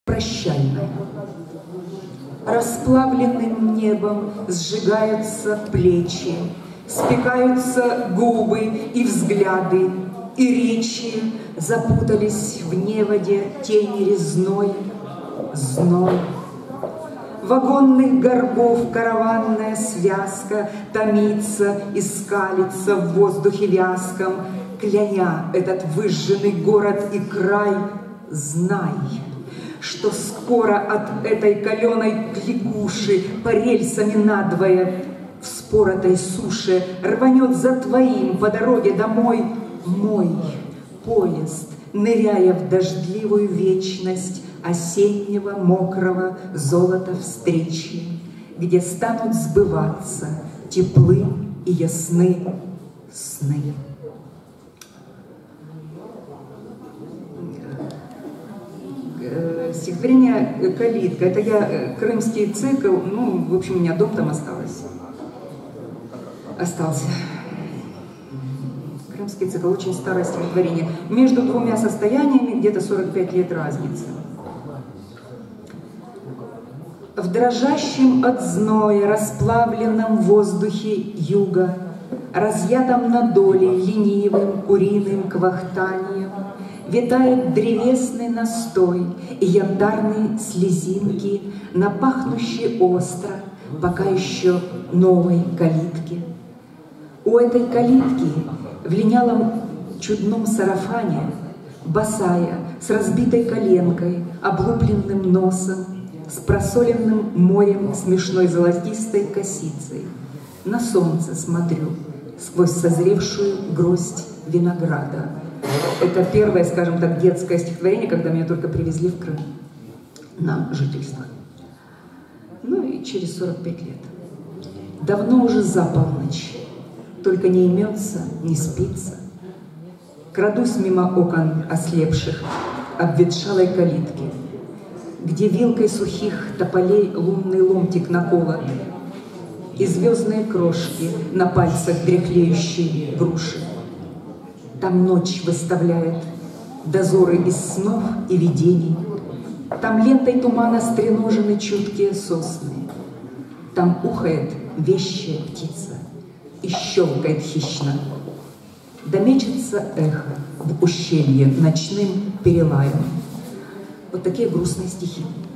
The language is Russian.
прощальная. Расплавленным небом сжигаются плечи, спекаются губы и взгляды, и речи запутались в неводе тени резной, зной. Вагонных горбов караванная связка томится и скалится в воздухе вязком, кляня этот выжженный город и край. Знай, что скоро от этой каленой кликуши по рельсами надвое в споротой суше рванет за твоим по дороге домой мой поезд, ныряя в дождливую вечность осеннего мокрого золота встречи, где станут сбываться теплы и ясны сны. Стихотворение «Калитка» — это я крымский цикл, ну, в общем, у меня дом там остался. Крымский цикл, очень старое стихотворение. Между двумя состояниями где-то 45 лет разницы. В дрожащем от зноя расплавленном воздухе юга, разъятом на доле ленивым куриным квахтанием, витает древесный настой и янтарные слезинки на пахнущей остро, пока еще новой калитке. У этой калитки в линялом чудном сарафане, босая, с разбитой коленкой, облупленным носом, с просоленным морем смешной золотистой косицей, на солнце смотрю сквозь созревшую гроздь винограда. Это первое, скажем так, детское стихотворение, когда меня только привезли в Крым на жительство. Ну и через 45 лет. Давно уже за полночь, только не имется, не спится. Крадусь мимо окон ослепших, обветшалой калитки, где вилкой сухих тополей лунный ломтик наколот, и звездные крошки на пальцах дряхлеющей груши. Там ночь выставляет дозоры из снов и видений, там лентой тумана стреножены чуткие сосны, там ухает вещая птица и щелкает хищно. Да мечется эхо в ущелье ночным перелаем. Вот такие грустные стихи.